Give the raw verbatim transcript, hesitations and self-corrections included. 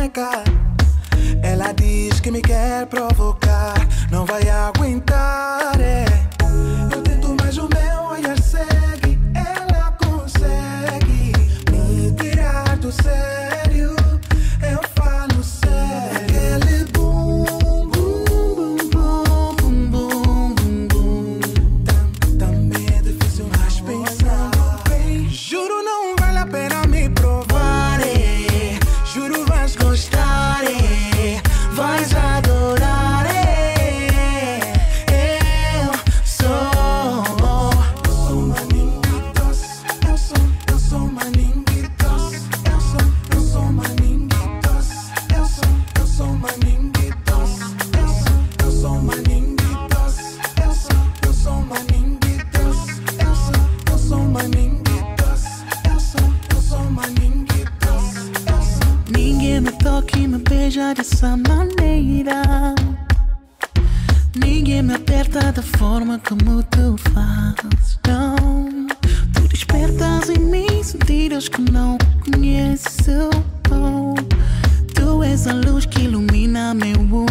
negar. Ela diz que me quer provocar, não vai aguentar, é. Eu tento, mas o meu olhar segue. Ela consegue me tirar do sério. Eu falo sério. Aquele bum, bum, bum, bum, bum, bum, bum. Também é difícil mais pensar. Juro, não vale a pena me provar, é. Juro, vais gostar, é. Vais adorar, é. Eu sou, eu sou Maningue Doce. Eu sou, eu sou Maningue Doce. Eu sou, eu sou Maningue Doce. Eu sou, eu sou Maningue Doce. Eu sou, eu sou Maningue Doce. Eu sou, eu sou Maningue Doce. Eu sou, eu sou Maningue Doce. Eu sou, eu sou Maningue Doce. Eu sou. Ninguém me toca e me beija dessa maneira. Ninguém me aperta da forma como tu fazes. Não, tu despertas em mim sentidos que não conheço. Oh, tu és a luz que ilumina meu mundo.